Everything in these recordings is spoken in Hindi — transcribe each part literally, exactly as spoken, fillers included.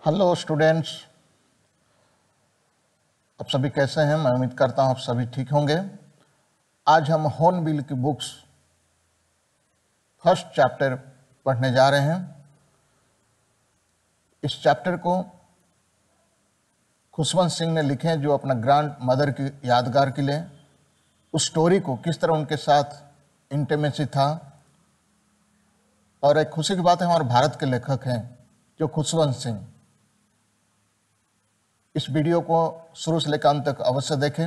हेलो स्टूडेंट्स, आप सभी कैसे हैं? मैं उम्मीद करता हूं आप सभी ठीक होंगे। आज हम हॉर्नबिल की बुक्स फर्स्ट चैप्टर पढ़ने जा रहे हैं। इस चैप्टर को खुशवंत सिंह ने लिखे जो अपना ग्रैंड मदर की यादगार के लिए उस स्टोरी को किस तरह उनके साथ इंटीमेसी था। और एक खुशी की बात है, हमारे भारत के लेखक हैं जो खुशवंत सिंह। इस वीडियो को शुरू से लेकर अंत तक अवश्य देखें।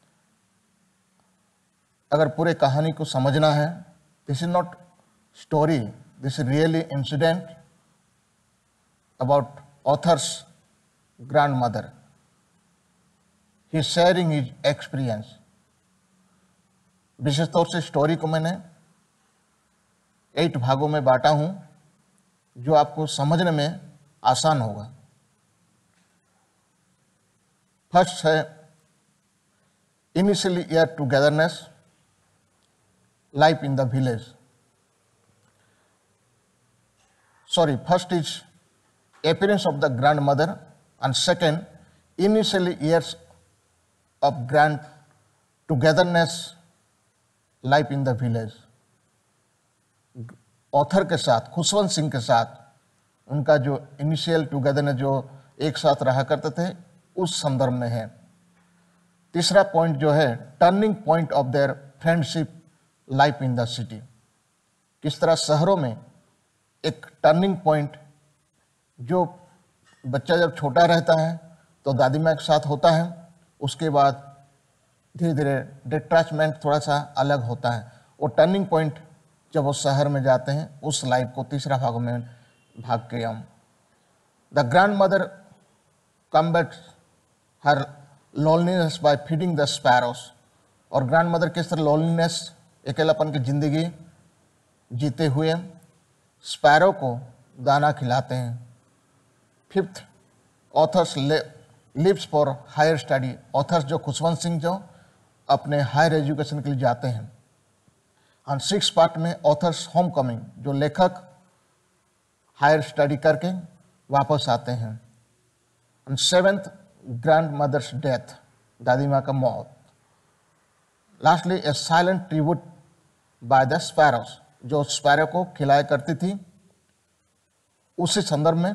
अगर पूरे कहानी को समझना है, this is not story, this is really incident about author's grand mother. He is sharing his experience. विशेष तौर से स्टोरी को मैंने एट भागों में बांटा हूं जो आपको समझने में आसान होगा। फर्स्ट है initial year togetherness, life in the village. Sorry, first is appearance of the grandmother and second initial years of grand togetherness, life in the village। Author के साथ, खुशवंत सिंह के साथ उनका जो इनिशियल टुगेदरनेस, जो एक साथ रहा करते थे, उस संदर्भ में है। तीसरा पॉइंट जो है turning point of their friendship, life in the city. किस तरह शहरों में एक टर्निंग पॉइंट, जो बच्चा जब छोटा रहता है तो दादी माँ के साथ होता है, उसके बाद धीरे धीरे डिटैचमेंट थोड़ा सा अलग होता है। वो टर्निंग पॉइंट जब वो शहर में जाते हैं, उस लाइफ को तीसरा भाग में भाग के हम the grand mother combat her loneliness by feeding the sparrows. और ग्रैंड मदर किस तरह लोनलीनेस, अकेलापन की जिंदगी जीते हुए स्पैरो को दाना खिलाते हैं। Fifth, author's leaves for higher study. Author's जो खुशवंत सिंह जो अपने हायर एजुकेशन के लिए जाते हैं। एंड सिक्स पार्ट में ऑथर्स होम कमिंग, जो लेखक हायर स्टडी करके वापस आते हैं। And seventh, grand mother's death, दादी माँ का मौत। Lastly a silent tribute by the sparrows, जो स्पैरो को खिलाया करती थी। उसी संदर्भ में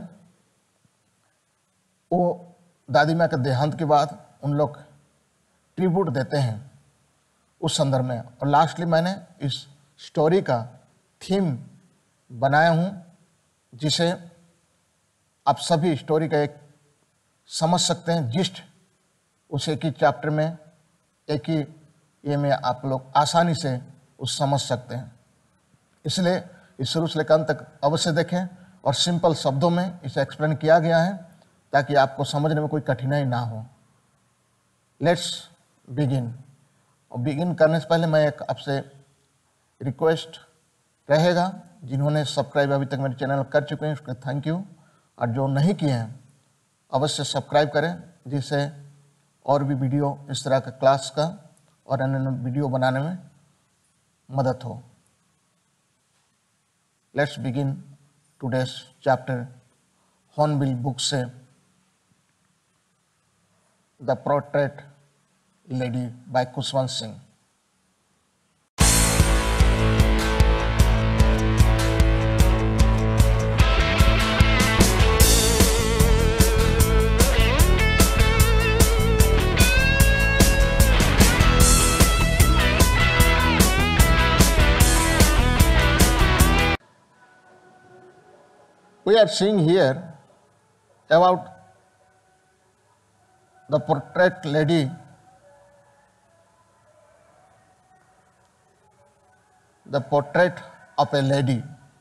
वो दादी माँ के देहांत के बाद उन लोग ट्रिब्यूट देते हैं उस संदर्भ में। और लास्टली मैंने इस स्टोरी का थीम बनाया हूँ, जिसे आप सभी स्टोरी का एक समझ सकते हैं जिस्ट। उस एक ही चैप्टर में, एक ही ये में आप लोग आसानी से उस समझ सकते हैं। इसलिए इस शुरू से लेकर अंत तक अवश्य देखें और सिंपल शब्दों में इसे एक्सप्लेन किया गया है ताकि आपको समझने में कोई कठिनाई ना हो। Let's begin. और बिगिन करने से पहले मैं एक आपसे रिक्वेस्ट रहेगा, जिन्होंने सब्सक्राइब अभी तक मेरे चैनल कर चुके हैं उसके थैंक यू, और जो नहीं किए हैं अवश्य सब्सक्राइब करें, जिससे और भी वीडियो इस तरह का क्लास का और अन्य वीडियो बनाने में मदद हो। Let's begin today's chapter hornbill book से the portrait lady by Khushwant Singh. We are seeing here about the portrait lady the portrait of a lady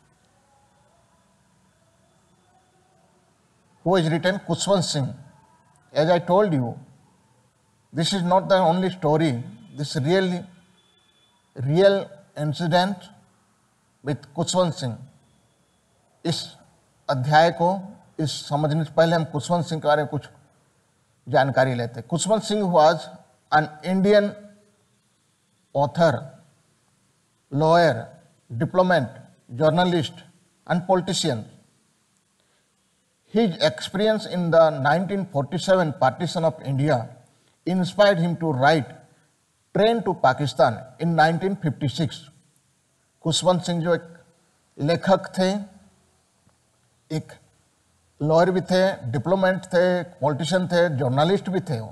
who is written Khushwant Singh. As I told you, this is not the only story, this really real incident with Khushwant Singh. इस अध्याय को इस समझने से पहले हम खुशवंत सिंह के बारे में कुछ जानकारी लेते हैं। Khushwant Singh was an Indian author, lawyer, diplomat, journalist and politician. His experience in the nineteen forty-seven partition of India inspired him to write Train to Pakistan in nineteen fifty-six. Khushwant Singh जो एक लेखक थे, एक लॉयर भी थे, डिप्लोमेट थे, पॉलिटिशियन थे, जर्नलिस्ट भी थे वो।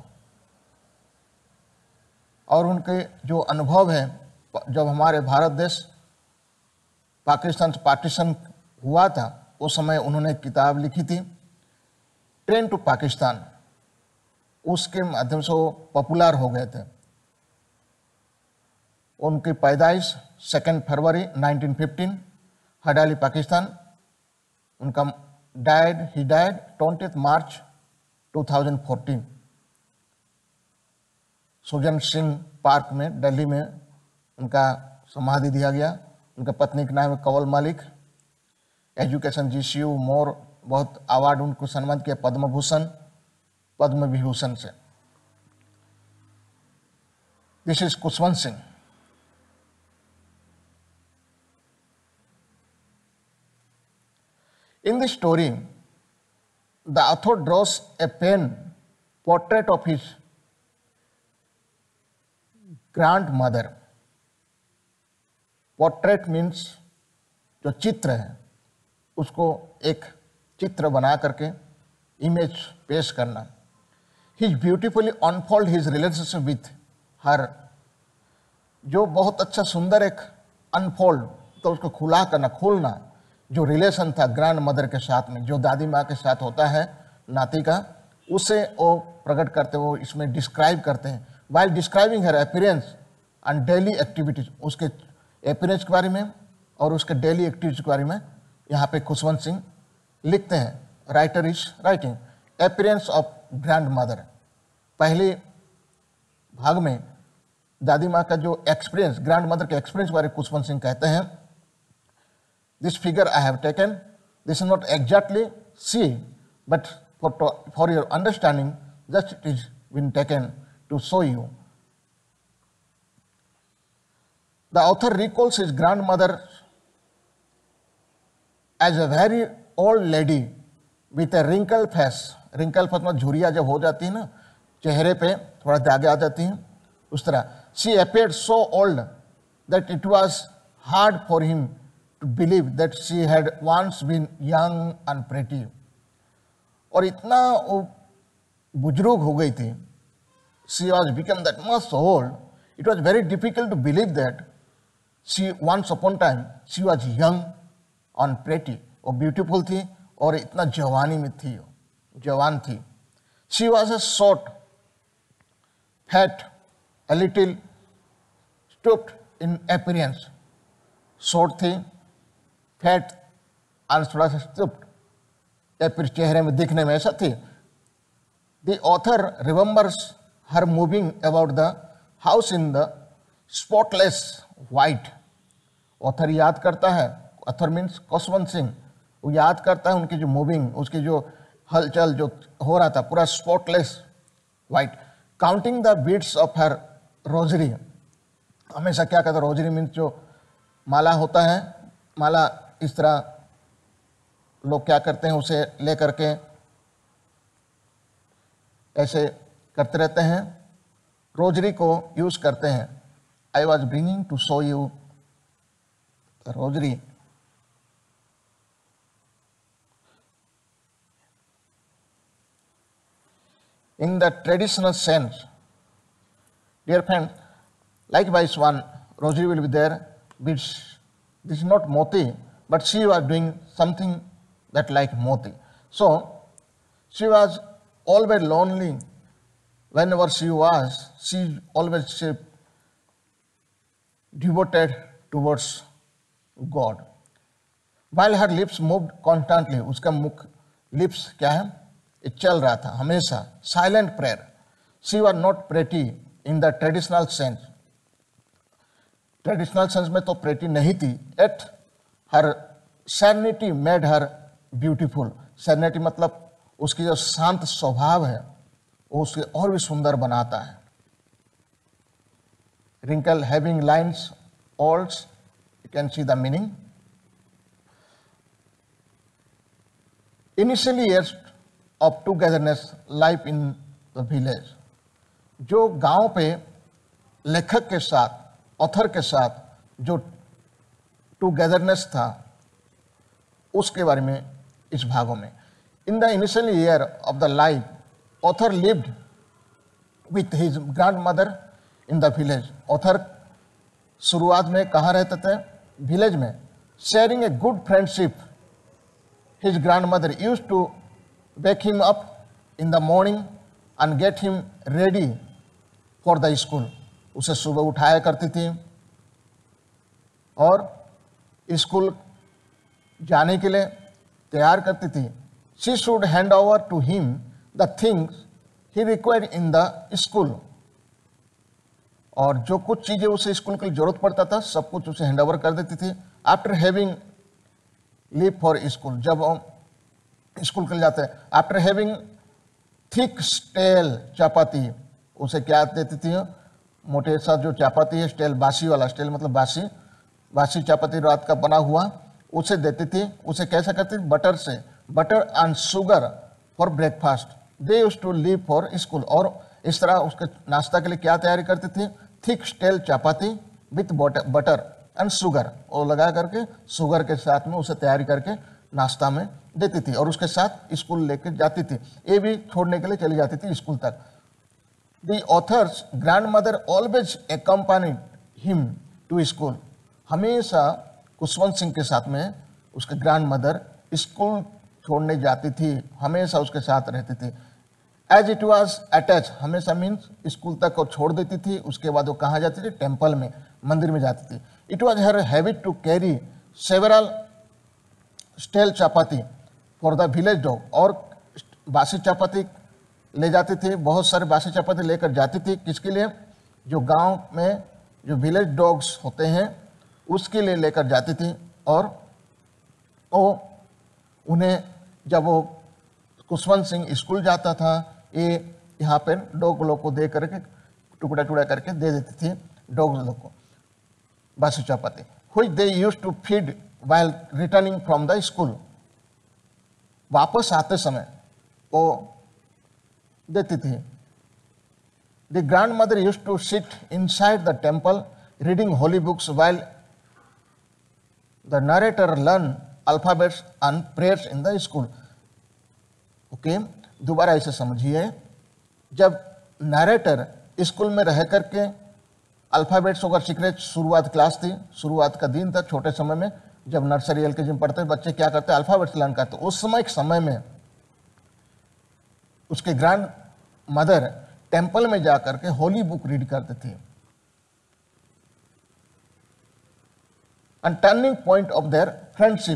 और उनके जो अनुभव है, जब हमारे भारत देश पाकिस्तान से पार्टीशन हुआ था उस समय उन्होंने एक किताब लिखी थी ट्रेन टू पाकिस्तान, उसके माध्यम से वो पॉपुलर हो गए थे। उनकी पैदाइश second February nineteen fifteen Hadali Pakistan, उनका डायड ही died twenty March two thousand fourteen Sujan Singh park में दिल्ली में उनका समाधि दिया गया। उनका पत्नी का नाम है कंवल मलिक। एजुकेशन जीसीयू मोर बहुत अवार्ड उनको सम्मानित किया, पद्म भूषण, पद्म विभूषण से। This is Khushwant Singh. In this story, the author draws a pen portrait of his grandmother. Portrait means जो चित्र है उसको एक चित्र बना करके इमेज पेश करना। He beautifully unfold his relationship with her, जो बहुत अच्छा सुंदर एक अनफोल्ड तो उसको खुला करना, खोलना, जो रिलेशन था ग्रैंड मदर के साथ में, जो दादी माँ के साथ होता है नाती का, उसे वो प्रकट करते, वो इसमें डिस्क्राइब करते हैं। While describing her appearance and daily activities, उसके अपीयरेंस के बारे में और उसके डेली एक्टिविटीज के बारे में यहाँ पे खुशवंत सिंह लिखते हैं। Writer is writing appearance of grand mother. पहले भाग में दादी माँ का जो एक्सपीरियंस, ग्रैंड मदर के एक्सपीरियंस के बारे में खुशवंत सिंह कहते हैं, this figure I have taken, this is not exactly she, but for, to, for your understanding, just it is been taken to show you. The author recalls his grandmother as a very old lady with a wrinkled face. wrinkled face में झुर्रियाँ जब हो जाती है ना, चेहरे पे थोड़ा दागे आ जाती हैं, उस तरह। She appeared so old that it was hard for him to believe that she had once been young and pretty. और इतना वो बुजुर्ग हो गई थी, she was become that much old, it was very difficult to believe that she once upon time she was young and pretty, वो beautiful थी और इतना जवानी में थी, जवान थी। She was a short, fat, a little stooped in appearance, short थी, फैट और थोड़ा सा स्टूप्ड, या फिर चेहरे में दिखने में ऐसा थी। The author remembers her moving about the house in the spotless white. Author याद करता है, ऑथर मीन्स खुशवंत सिंह, वो याद करता है उनकी जो मूविंग, उसकी जो हलचल जो हो रहा था पूरा spotless white. Counting the beats of her rosary, हमेशा क्या कहता है, रोजरी मीन्स जो माला होता है, माला इस तरह लोग क्या करते हैं, उसे ले करके ऐसे करते रहते हैं, रोजरी को यूज करते हैं। I was bringing to show you rosary. In the traditional sense, dear friend, likewise one rosary will be there, which this is not moti, but she was doing something that like moti. So she was always lonely. Whenever she was, she always she devoted towards God. While her lips moved constantly, उसका मुख lips क्या है, ये चल रहा था हमेशा, silent prayer. She was not pretty in the traditional sense. Traditional sense में तो प्रेटी नहीं थी, at her serenity made her beautiful. Serenity मतलब उसकी जो शांत स्वभाव है वो उसे और भी सुंदर बनाता है। Wrinkle having lines all's, you can see the meaning. Initially years of togetherness life in the village, जो गांव पे लेखक के साथ, ऑथर के साथ जो टूगेदरनेस था, उसके बारे में इस भागों में। In the initial year of the life, author lived with his grand mother in the village. Author शुरुआत में कहाँ रहते थे? विलेज में। Sharing a good friendship, his grand mother used to wake him up in the morning and get him ready for the school. उसे सुबह उठाया करती थी और स्कूल जाने के लिए तैयार करती थी। She should hand over to him the things he required in the school, और जो कुछ चीज़ें उसे स्कूल के लिए जरूरत पड़ता था सब कुछ उसे हैंड ओवर कर देती थी। After having leave for school, जब हम स्कूल के लिए जाते हैं, after having thick stale chapati, उसे क्या देती थी? मोटे सा जो चपाती है, स्टेल बासी वाला, स्टेल मतलब बासी, बासी चपाती रात का बना हुआ, उसे देती थी। उसे कैसा करती थी? बटर से, butter and sugar for breakfast. They used to leave for school, और इस तरह उसके नाश्ता के लिए क्या तैयारी करती थी? Thick stale chapati with butter and sugar, वो लगा करके शुगर के साथ में उसे तैयारी करके नाश्ता में देती थी, और उसके साथ स्कूल लेकर जाती थी। ये भी छोड़ने के लिए चली जाती थी स्कूल तक। The author's grand mother always accompanied him to school, हमेशा खुशवंत सिंह के साथ में उसके ग्रैंड मदर स्कूल छोड़ने जाती थी, हमेशा उसके साथ रहती थी। एज इट वॉज अटैच, हमेशा मीन्स स्कूल तक वो छोड़ देती थी, उसके बाद वो कहाँ जाती थी? टेम्पल में, मंदिर में जाती थी। It was her habit to carry several stale chapati for the village dog, और बासी चपाती ले जाती थी, बहुत सारे बासी चपाती लेकर जाती थी। किसके लिए? जो गांव में जो विलेज डॉग्स होते हैं उसके लिए लेकर जाती थी, और वो उन्हें जब वो खुशवंत सिंह स्कूल जाता था, ये यहाँ पे डॉग लोग को दे करके टुकड़ा टुकड़ा करके दे देती थी डॉग लोग को बासी चपाती, which they used to feed while returning from the school. वापस आते समय वो देती थी। The grand mother used to sit inside the temple reading holy books while the narrator learn alphabets and prayers in the school. Okay, दोबारा इसे समझिए। जब नरेटर स्कूल में रह करके अल्फाबेट्स वगैरह सीख रहे, शुरुआत क्लास थी, शुरुआत का दिन था, छोटे समय में जब नर्सरी एल के जी में पढ़ते बच्चे क्या करते हैं? अल्फाबेट्स लर्न करते। उस समय एक समय में उसके ग्रैंड मदर टेम्पल में जाकर के होली बुक रीड करते थे। And turning point of their friendship,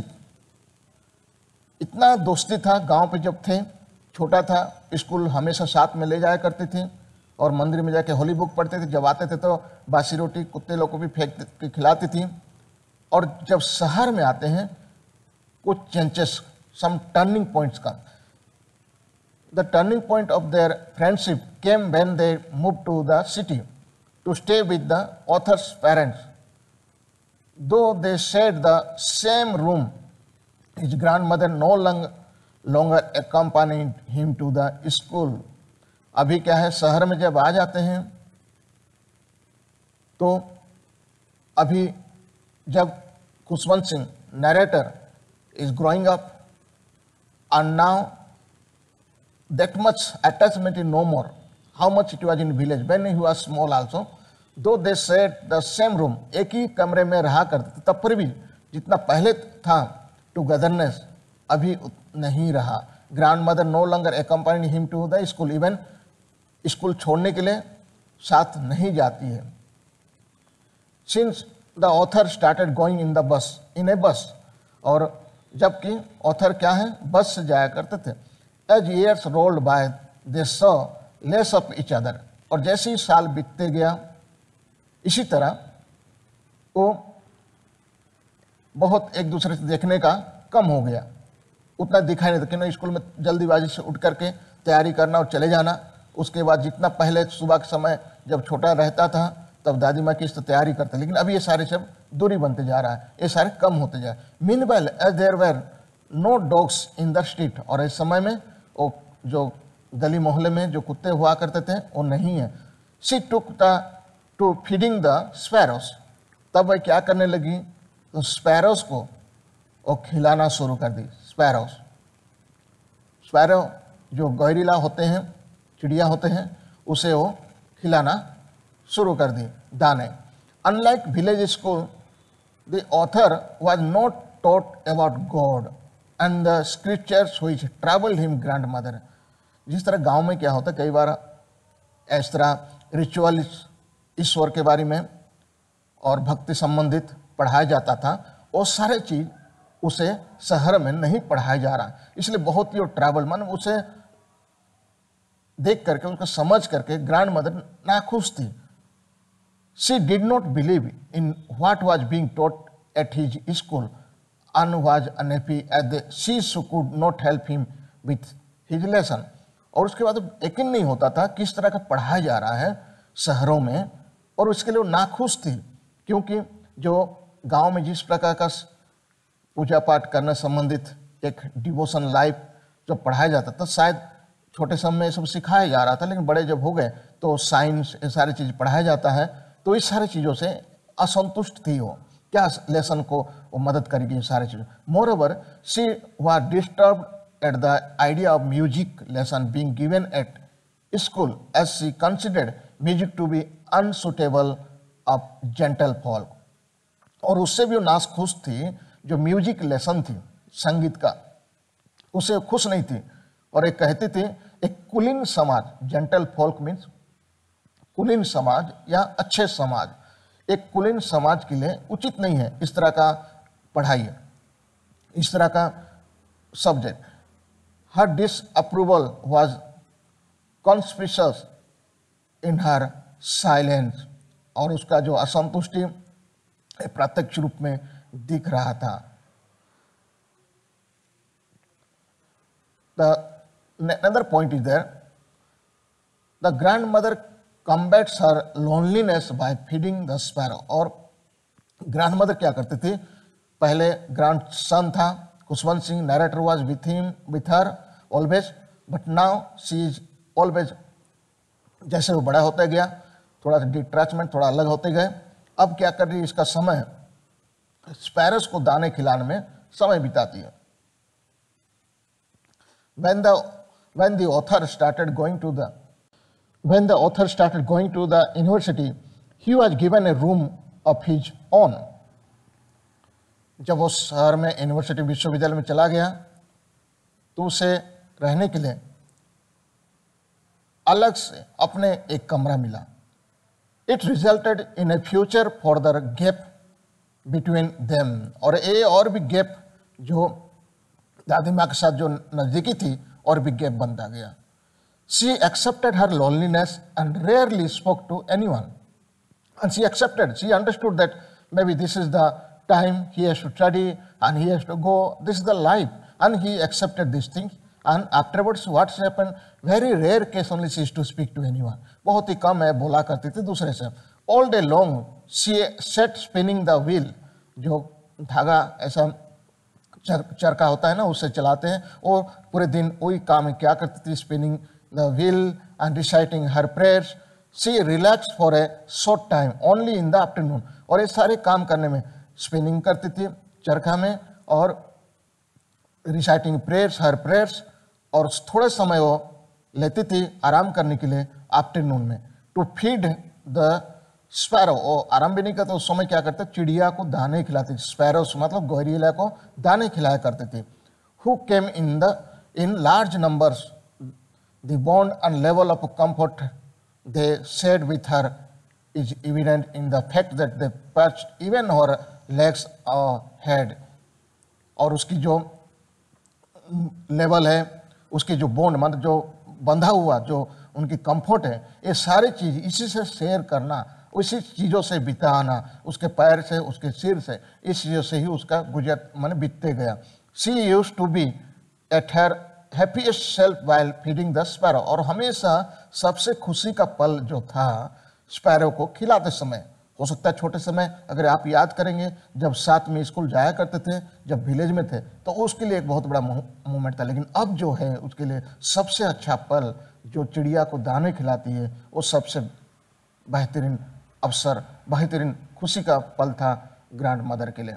इतना दोस्ती था गांव पे, जब थे छोटा था, स्कूल हमेशा साथ में ले जाया करती थी और मंदिर में जाके होली बुक पढ़ते थे। जब आते थे तो बासी रोटी कुत्ते लोग को भी फेंक के खिलाती थी। और जब शहर में आते हैं कुछ चेंजेस, सम टर्निंग पॉइंट्स का। The turning point of their friendship came when they move to the city to stay with the author's parents. Though they shared the same room, his grandmother no longer longer accompanied him to the school। अभी क्या है, शहर में जब आ जाते हैं तो अभी जब Khushwant Singh narrator is growing up and now that much attachment is no more, how much it was in village when he was small also, though they shared the same room, एक ही कमरे में रहा करते थे, तब पर भी जितना पहले था टुगेदरनेस अभी नहीं रहा। Grand mother no longer accompanied him to the school, even school छोड़ने के लिए साथ नहीं जाती है। Since the author started going in the bus, in ए बस, और जबकि ऑथर क्या है, बस से जाया करते थे। As years rolled by they saw less of each other, और जैसे ही साल बीतते गया इसी तरह वो बहुत एक दूसरे से देखने का कम हो गया, उतना दिखाई नहीं देता। स्कूल में जल्दीबाजी से उठ करके तैयारी करना और चले जाना, उसके बाद जितना पहले सुबह के समय जब छोटा रहता था तब दादी माँ की इस तैयारी करते, लेकिन अभी ये सारे सब दूरी बनते जा रहा है, ये सारे कम होते जा रहे। Meanwhile as there were no dogs in the street, और इस समय में वो जो गली मोहल्ले में जो कुत्ते हुआ करते थे वो नहीं है। She took the to feeding the sparrows, तब वह क्या करने लगी, तो स्पैरोस को वो खिलाना शुरू कर दी। स्पैरोस स्पैरो जो गौरीला होते हैं, चिड़िया होते हैं, उसे वो खिलाना शुरू कर दी दाने। Unlike village school, the author was not taught about god and the scriptures which travelled him grandmother. जिस तरह गांव में क्या होता है, कई बार इस तरह रिचुअल ईश्वर के बारे में और भक्ति संबंधित पढ़ाया जाता था, वो सारे चीज उसे शहर में नहीं पढ़ाया जा रहा, इसलिए बहुत ही ट्रैवल मन उसे देख करके, उसको समझ करके ग्रैंड मदर नाखुश थी। She did not believe in what was being taught at his school and was unhappy at the she could not help him with his lesson। और उसके बाद यकीन नहीं होता था किस तरह का पढ़ाया जा रहा है शहरों में, और उसके लिए वो नाखुश थी, क्योंकि जो गांव में जिस प्रकार का पूजा पाठ करने संबंधित एक डिवोशन लाइफ जो पढ़ाया जाता था, शायद छोटे समय में सब सिखाया जा रहा था, लेकिन बड़े जब हो गए तो साइंस ये सारी चीज़ पढ़ाया जाता है, तो इस सारी चीज़ों से असंतुष्ट थी वो, क्या लेसन को वो मदद करेगी सारे चीज़। Moreover she was disturb at the idea of music lesson being given at school as she considered music to be unsuitable of gentle folk. और उससे भी वो नाखुश थी, जो म्यूजिक लेसन थी संगीत का, उसे खुश नहीं थी, और एक कहती थी एक कुलीन समाज, जेंटल फॉल्क मीन्स कुलीन समाज या अच्छे समाज, एक कुलीन समाज के लिए उचित नहीं है इस तरह का पढ़ाई, इस तरह का subject. Her disapproval was conspicuous in her silence, और उसका जो असंतुष्टि प्रत्यक्ष रूप में दिख रहा था। The another point is there, the grandmother combats her loneliness by feeding the sparrow। और ग्रैंडमदर क्या करती थी, पहले ग्रैंड सन था Khushwant Singh, narrator was with him with her always, but now she is always, जैसे वो बड़ा होते गया, थोड़ा सा डिट्रैचमेंट, थोड़ा अलग होते गए, अब क्या कर रही है, इसका समय स्पैरोस को दाने खिलाने में समय बिताती है। When the when the author started going to the when the author started going to the university, he was given a room of his own। जब वो शहर में यूनिवर्सिटी विश्वविद्यालय में चला गया तो उसे रहने के लिए अलग से अपने एक कमरा मिला। It resulted in a future further gap between them। और ये और भी गैप जो दादी माँ के साथ जो नज़दीकी थी और भी गैप बनता गया। She accepted her loneliness and rarely spoke to anyone। And she accepted, she understood that maybe this is the time he has to study and he has to go, this is the life, and he accepted these things। And afterwards what's happened, very rare case only she used to speak to anyone। बहुत ही कम है बोला करती थी दूसरे से। All day long she sat spinning the wheel, जो धागा ऐसा चर, चरखा होता है ना, उससे चलाते हैं, और पूरे दिन वही काम है क्या करती थी, spinning the wheel and reciting her prayers. She relax for a short time only in the afternoon. और ये सारे काम करने में स्पिनिंग करती थी चरखा में, और रिसाइटिंग प्रेयर्स हर प्रेयर्स, और थोड़े समय वो लेती थी आराम करने के लिए आफ्टरनून में। टू फीड द स्पैरो, वो आराम भी नहीं करते, उस समय क्या करते, चिड़िया को दाने खिलाते, स्पैरोस मतलब गौरीला को दाने खिलाया करते थे। Who came in the in large numbers, the bond and level of comfort they shared with her is evident in the fact that they perched even her legs और हेड। और उसकी जो लेवल है, उसकी जो बॉन्ड मतलब जो बंधा हुआ जो उनकी कंफर्ट है, ये सारी चीज़ इसी से शेयर करना, उसी चीज़ों से बिताना, उसके पैर से, उसके सिर से, इस चीज़ों से ही उसका गुजर मन बीतते गया। She used to be at her happiest self while feeding the sparrow. और हमेशा सबसे खुशी का पल जो था स्पैरो को खिलाते समय, हो सकता है छोटे समय अगर आप याद करेंगे, जब साथ में स्कूल जाया करते थे, जब विलेज में थे, तो उसके लिए एक बहुत बड़ा मोमेंट था। लेकिन अब जो है उसके लिए सबसे अच्छा पल जो चिड़िया को दाने खिलाती है, वो सबसे बेहतरीन अवसर, बेहतरीन खुशी का पल था ग्रैंड मदर के लिए।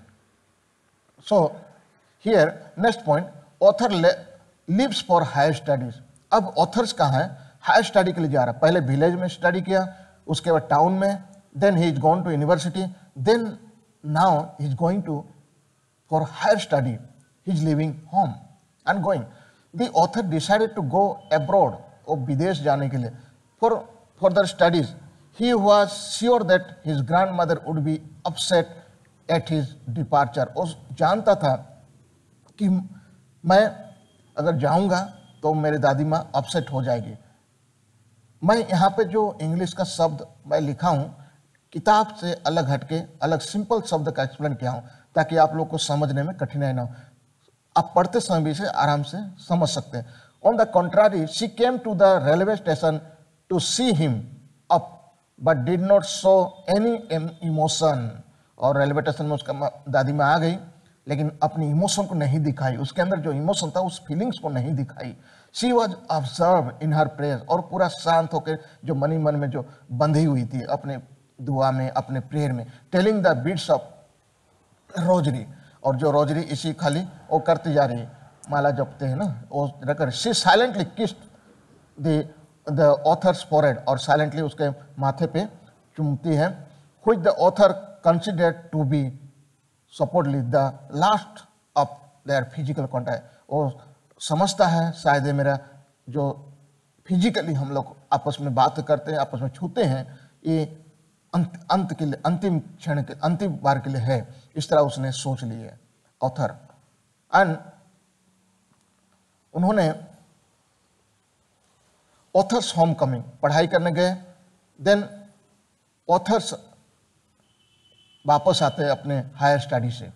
So here next point, author lives for higher studies. अब ऑथर्स कहाँ है? हायर स्टडी के लिए जा रहा है। पहले विलेज में स्टडी किया, उसके बाद टाउन में, then he is gone to university, then now he is going to for higher study. He is leaving home and going. The author decided to go abroad, और विदेश जाने के लिए, for further studies. He was sure that his grandmother would be upset at his departure. और जानता था कि मैं अगर जाऊंगा तो मेरी दादी माँ अपसेट हो जाएगी। मैं यहाँ पे जो इंग्लिश का शब्द मैं लिखा हूँ, किताब से अलग हटके अलग सिंपल शब्द का एक्सप्लेन किया हूँ, ताकि आप लोग को समझने में कठिनाई ना हो। आप पढ़ते समय भी इसे आराम से समझ सकते हैं। On the contrary, she came to the railway station to see him up but did not show any emotion. और रेलवे स्टेशन में उसका दादी माँ आ गई, लेकिन अपनी इमोशन को नहीं दिखाई, उसके अंदर जो इमोशन था उस फीलिंग्स को नहीं दिखाई। She was observe in her prayer, और पूरा शांत होकर जो मनी मन में जो बंधी हुई थी अपने दुआ में, अपने प्रेयर में, telling the beats of rosary. और जो रोजरी इसी खाली वो करती जा रही, माला जपते हैं ना, वो रखकर she silently kissed the the author's forehead, और साइलेंटली उसके माथे पे चूमती है। Which the author considered to be supposedly the last of their physical contact. वो समझता है शायद ये मेरा जो फिजिकली हम लोग आपस में बात करते हैं, आपस में छूते हैं, ये अंत अंत के लिए, अंतिम क्षण के, अंतिम बार के लिए है। इस तरह उसने सोच ली है ऑथर। एंड उन्होंने ऑथर्स होम कमिंग पढ़ाई करने गए। देन ऑथर्स वापस आते हैं अपने हायर स्टडी से।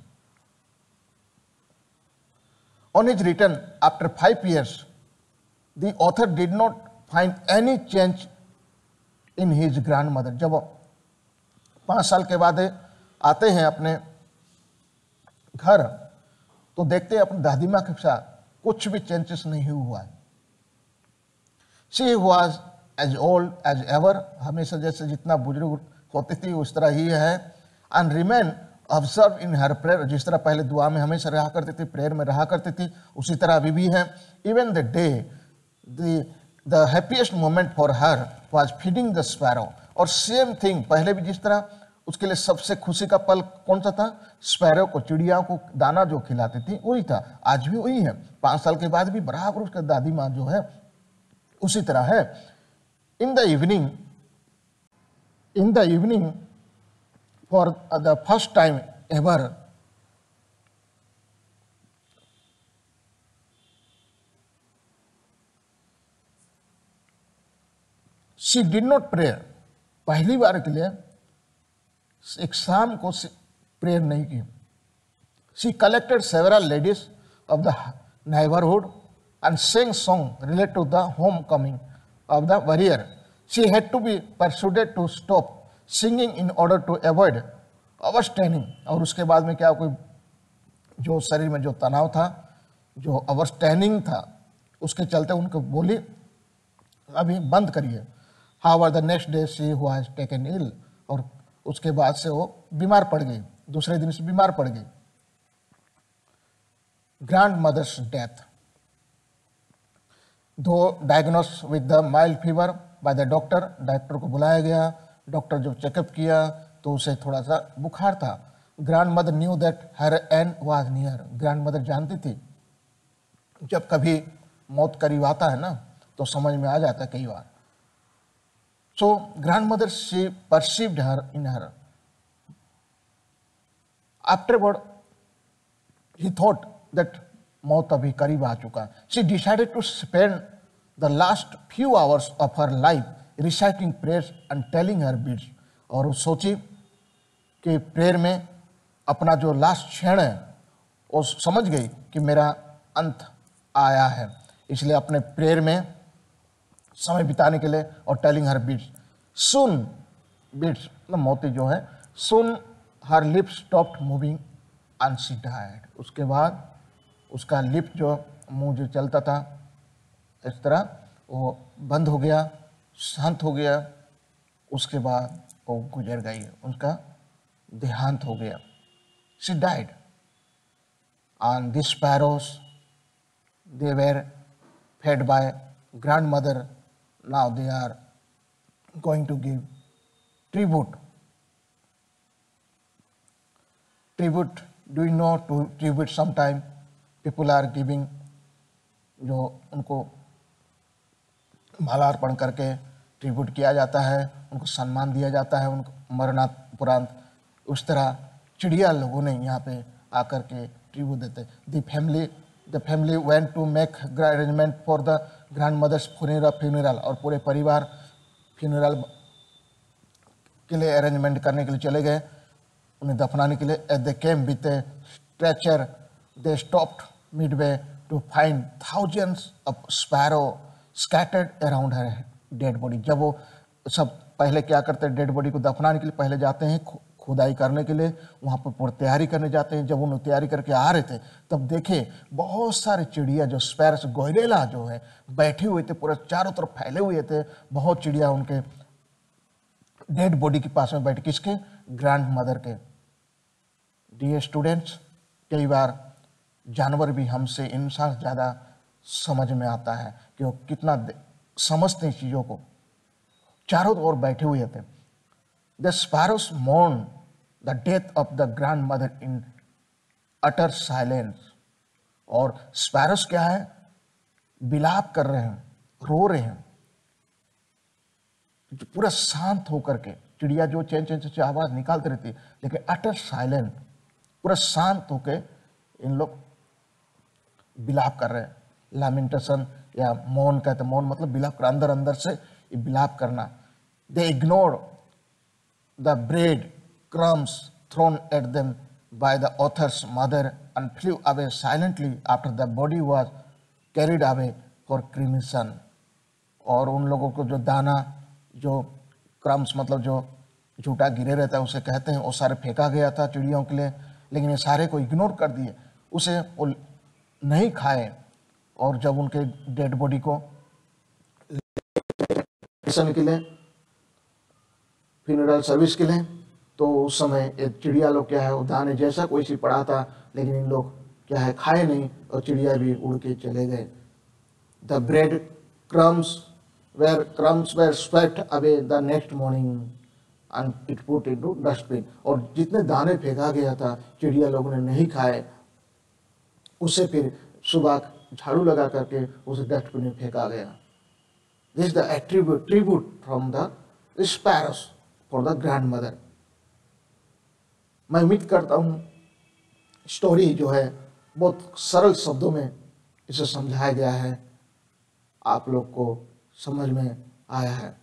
On his return after five years, the author did not find any change in his grand mother. जब पाँच साल के बाद आते हैं अपने घर, तो देखते हैं अपनी दादी माँ के साथ कुछ भी चेंजेस नहीं हुआ है। She was as old as ever, हमेशा जैसे जितना बुजुर्ग होती थी उस तरह ही है। And remain observe in her prayer, जिस तरह पहले दुआ में हमेशा रहा करती थी, प्रेयर में रहा करती थी, उसी तरह अभी भी है। Even the day the happiest moment for her was feeding the sparrow. और सेम थिंग, पहले भी जिस तरह उसके लिए सबसे खुशी का पल कौन सा था? स्पैरो को, चिड़िया को दाना जो खिलाती थी वही था। आज भी वही है। पाँच साल के बाद भी बराबर उसका दादी माँ जो है उसी तरह है। In the evening in the evening for the first time ever, she did not prayer. पहली बार के लिए एक शाम को प्रेयर नहीं की। She collected several ladies of the neighbourhood and sang song related to the homecoming of the warrior. She had to be persuaded to stop singing in order to avoid overstraining. और उसके बाद में क्या, कोई जो शरीर में जो तनाव था, जो ओवरस्टैनिंग था, उसके चलते उनको बोली अभी बंद करिए। However, the next day she was taken ill, और उसके बाद से वो बीमार पड़ गई, दूसरे दिन से बीमार पड़ गई। Grand mother's death, though diagnose with the mild fever by the doctor, doctor को बुलाया गया। डॉक्टर जब चेकअप किया तो उसे थोड़ा सा बुखार था। Grand mother knew that her end was near. Grand mother जानती थी जब कभी मौत करीब आता है ना तो समझ में आ जाता है कई बार। So grand mother she perceived her in her. Afterward he thought that मौत अभी करीब आ चुका। She decided to spend the last few hours of her life reciting prayers and telling her beads. और वो सोची कि प्रेयर में अपना जो लास्ट क्षण है वो समझ गई कि मेरा अंत आया है, इसलिए अपने प्रेयर में समय बिताने के लिए और टेलिंग हर बीड्स। सुन beats, मतलब मोती जो है, soon her lips stopped moving and she died. उसके बाद उसका लिप जो मुंह जो चलता था इस तरह वो बंद हो गया, शांत हो गया, उसके बाद वो गुजर गई, उसका देहांत हो गया. She died. And these sparrows, they were fed by grandmother. Now they are going to give tribute. Tribute, do you know to tribute sometime people are giving, जो उनको मालार्पण करके ट्रिब्यूट किया जाता है, उनको सम्मान दिया जाता है उनको मरणापुरांत. उस तरह चिड़िया लोगों ने यहाँ पे आकर के ट्रिब्यूट देते. The family the family went to make arrangement for the grand mother's funeral funeral और पूरे परिवार फ्यूनरल के लिए अरेंजमेंट करने के लिए चले गए, उन्हें दफनाने के लिए. At the came with a stretcher they stopped midway to find thousands of sparrow scattered around her dead body. जब वो सब पहले क्या करते हैं, डेड बॉडी को दफनाने के लिए पहले जाते हैं खुदाई करने के लिए, वहाँ पर पूरी तैयारी करने जाते हैं. जब उन्होंने तैयारी करके आ रहे थे तब देखे बहुत सारे चिड़िया जो स्पैरोस गोरिल्ला जो है बैठे हुए थे, पूरे चारों तरफ फैले हुए थे. बहुत चिड़िया उनके डेड बॉडी के पास में बैठे, किसके, ग्रैंड मदर के. डियर स्टूडेंट्स, कई बार जानवर भी हमसे इंसान ज़्यादा समझ में आता है कि वो कितना समझते हैं चीज़ों को. चारों ओर बैठे हुए थे. The sparrows mourn the death of the grand mother in utter silence. और स्पैरोस क्या है, विलाप कर रहे हैं, रो रहे हैं पूरा शांत होकर के. चिड़िया जो चैन चैन से आवाज निकालती रहती है, लेकिन अटर साइलेंट, पूरा शांत होके इन लोग विलाप कर रहे हैं. लैमेंटेशन या मौन कहते हैं, मौन मतलब विलाप कर, अंदर अंदर से विलाप करना. They ignore the bread crumbs thrown at them by the author's mother and flew away silently after the body was carried away for cremation. और उन लोगों को जो दाना, जो क्रम्स मतलब जो झूठा गिरे रहता है उसे कहते हैं, वो सारे फेंका गया था चिड़ियों के लिए, लेकिन ये सारे को इग्नोर कर दिए, उसे वो नहीं खाए. और जब उनके डेड बॉडी को के लिए फ्यूनरल सर्विस के लिए, तो उस समय एक चिड़िया लोग क्या है, वो दाने जैसा कोई सी पड़ा था, लेकिन इन लोग क्या है खाए नहीं और चिड़िया भी उड़ के चले गए. The bread crumbs were crumbs were swept away the next morning and it put into dustbin. और जितने दाने फेंका गया था चिड़िया लोगों ने नहीं खाए, उसे फिर सुबह झाड़ू लगा करके उसे डस्टबिन में फेंका गया. This the attribute tribute from the sparrows for the grand mother. मैं उम्मीद करता हूँ स्टोरी जो है बहुत सरल शब्दों में इसे समझाया गया है, आप लोग को समझ में आया है.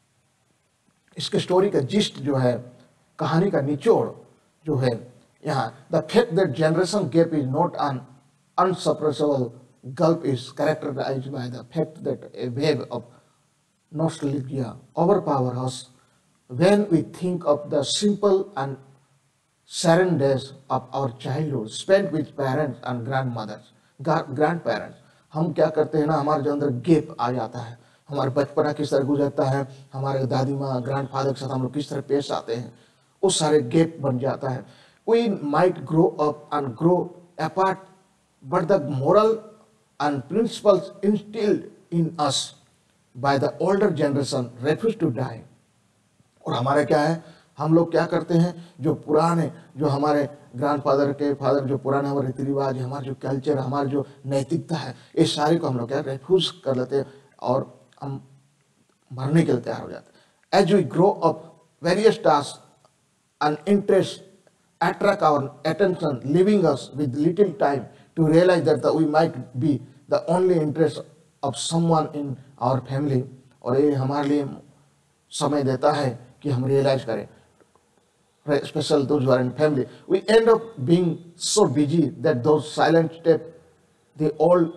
इसके स्टोरी का जिस्ट जो है, कहानी का निचोड़ जो है यहाँ, the fact that generation gap is not an unsurpassable gulf is characterised by the fact that a wave of nostalgia overpower us when we think of the simple and serene days of our childhood spent with parents and grandmothers, grandparents. हम क्या करते हैं ना, हमारे जो अंदर गैप आ जाता है, हमारे बचपना किस तरह गुजरता है, हमारे दादी माँ ग्रैंड फादर के साथ हम लोग किस तरह पेश आते हैं, उस सारे गैप बन जाता है. We might grow up and grow apart, but the moral and principles instilled in us by the older generation refuse to die. और हमारे क्या है, हम लोग क्या करते हैं, जो पुराने जो हमारे ग्रैंडफादर के फादर जो पुराने हमारे रीति रिवाज, हमारे जो कल्चर, हमारे जो नैतिकता है, इस सारे को हम लोग क्या रेफ्यूज कर लेते हैं और हम मरने के लिए तैयार हो जाते हैं. As we grow up various task and interest attract our attention, leaving us with little time to realize that the, we might be the only interest of someone in our family. और ये हमारे लिए समय देता है कि हम रियलाइज करें, especially those who are in family. We end up being so busy that those silent steps the old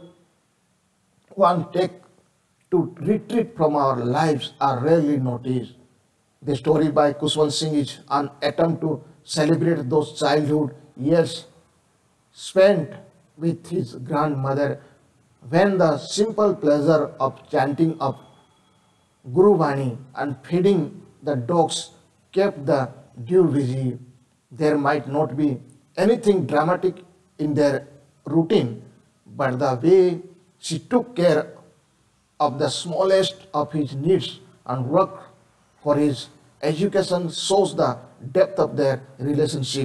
one take to retreat from our lives are rarely noticed. The story by Kushwant Singh is an attempt to celebrate those childhood years spent with his grandmother, when the simple pleasure of chanting of Guru Vani and feeding the dogs kept the dew busy. There might not be anything dramatic in their routine, but the way she took care of the smallest of his needs and worked for his education shows the depth of their relationship.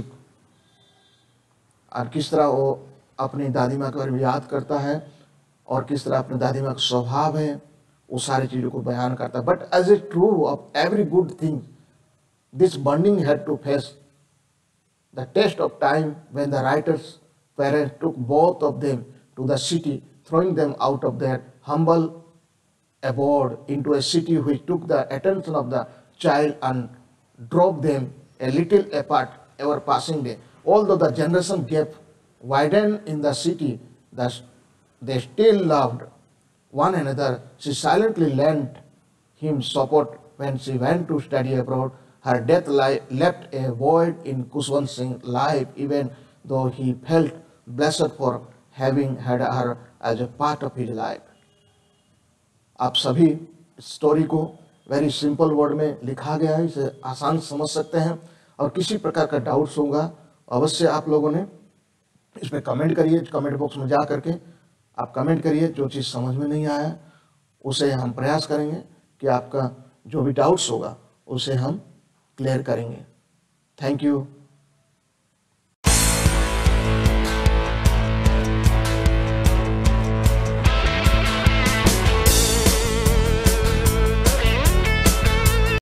और किस तरह वो अपनी दादी माँ के बारे में याद करता है और किस तरह अपनी दादी माँ का स्वभाव है, वो सारी चीज़ों को बयान करता है. But as a true of every good thing, this bonding had to face the test of time when the writer's parents took both of them to the city, throwing them out of their humble abode into a city which took the attention of the child and drove them a little apart ever passing day. Although the generation gap widened in the city, thus they still loved one another. She silently lent him support when she went to study abroad. Her death li- left a void in Kushwant Singh's life, even though he felt blessed for having had her as a part of his life. आप सभी स्टोरी को वेरी सिंपल वर्ड में लिखा गया है, इसे आसान समझ सकते हैं. और किसी प्रकार का डाउट्स होगा अवश्य आप लोगों ने इस पर कमेंट करिए. कमेंट बॉक्स में जा करके आप कमेंट करिए. जो चीज़ समझ में नहीं आया उसे हम प्रयास करेंगे कि आपका जो भी डाउट्स होगा उसे हम क्लियर करेंगे. Thank you.